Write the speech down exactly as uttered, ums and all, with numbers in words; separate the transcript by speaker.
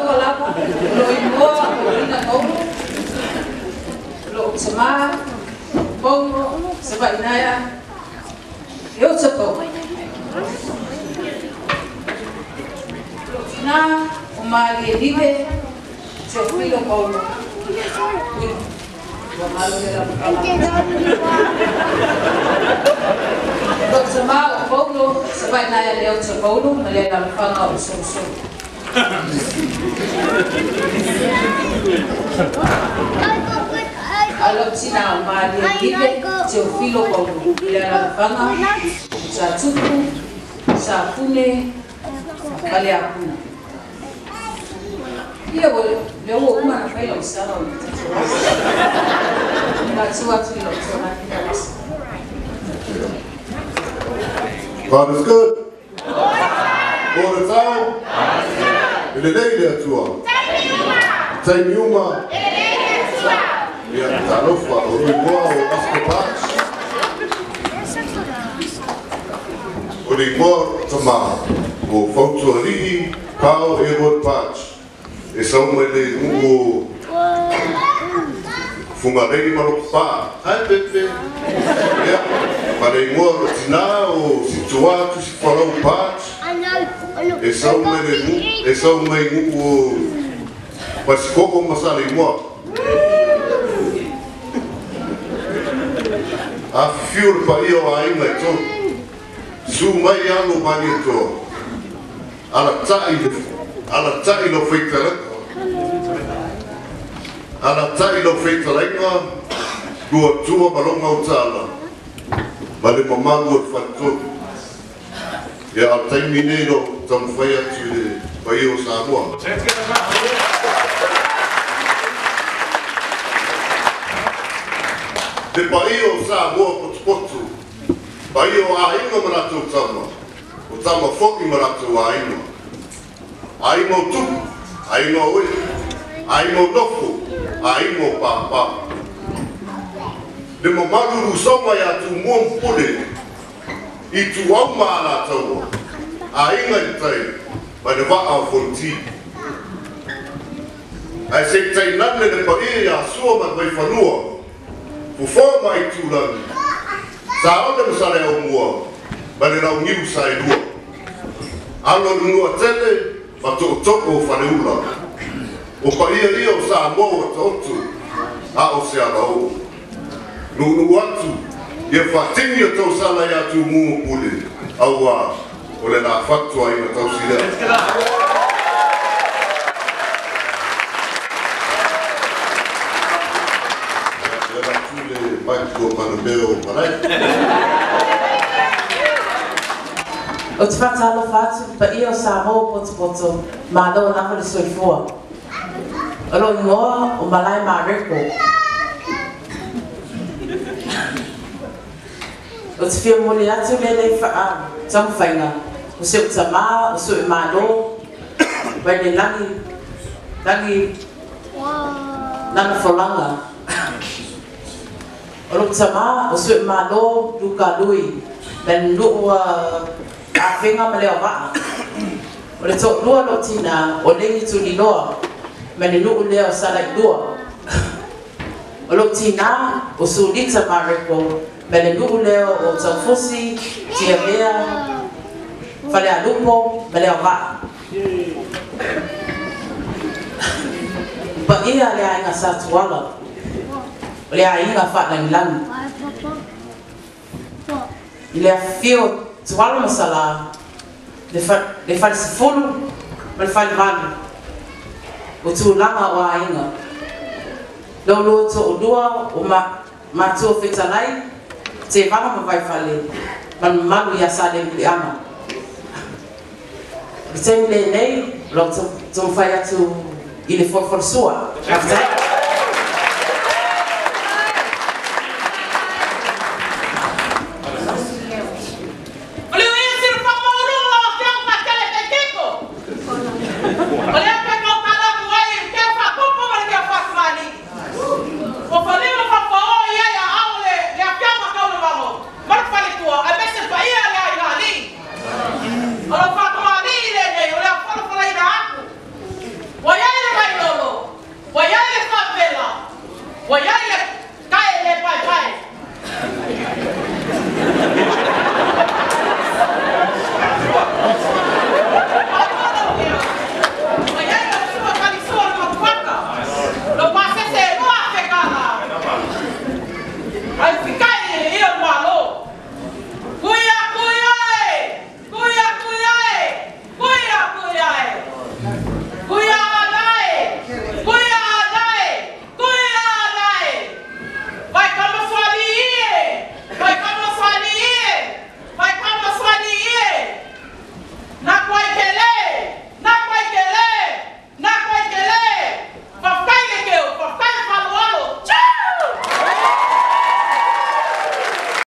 Speaker 1: lava lava, lo imoa, lo ina kono, lo sama, bongo, seba inaya, yo cepo. Lo ina, umali libe, cepi lo kono. Lo sama o kono, seba inaya leo cepo, nale dalam fanga o soso. Alo sina umali libe, cepi lo kono, nale dalam fanga, sa tuku, sa pune, kali apuna. Ia boleh, dia boleh mana file usah orang. Macam tu lo cuma kita.
Speaker 2: God is good. All the time. In the day there tua. Time yuma. Ya, talofa. Oi moa o askepach. Oi moa tama. O fautuari kau erot patch. E são ele um fungarei maropa, ai pepe, para igual tina o situado se for um pat, e são ele e são ele um mas como masala igual, a fio para eu ainda tô, sumai ano para eu ala tai ala tai lo feitala ala tai lo feitala inga dua tua balonga utala bale mamagu o fatto ya al tai minero tam faya tu paio Samoa de paio Samoa potpoto paio a inga marato tama o tama foki marato a inga ai mo tu, ai mo oi, ai mo nofo, ai mo papa. De mo malu soma ya tu mo pole, i tu au mala tau, ai ngai tai, ma de va a fonti. Ai se tai nane de pa ia sua ma vai fanua, fu forma i tu lan. Sa o de sale o mua, ma de na ungiu sai lua. Alo lua tele, ma to toko whaneula. O pa ia ia o Samoa tautu, a o se alao. Nunu atu, ia whatingi o tau sala ia tu mua pule, au a, o le na whatua ina tau sila. Ia na tule mai kua manabeo marai.
Speaker 3: O te whatalo whatu, pa i o Samoa poto poto, ma loa nako le soifua. O lo ingoa o malai ma reko. O te whia mole atu le le wha tamu whainga. O se o tama, o se o ma lo, wai le langi, langi, lana wholanga. O lo tama, o se o ma lo, luka lui, ben luu a whenga ma leo maa. O le tō lua lo tina o lengi tuni loa, me le nuu leo salai lua. O lo tina o sulita mareko, me le nuu leo o taufusi, tia mea, whale a lupo, me leo maa. Pa ia le ainga sa tuala, o le ainga whalangi langi. I le a fio tuala masala, le whale sifuru, ma le whale manu. O tūlanga o ainga. Lau lua tō o lua o mātua whetalai, te wanga ma vai whale, man malu ia sa le muli ama. I te mile nei, lau tō mwhai atu i le whawharsua.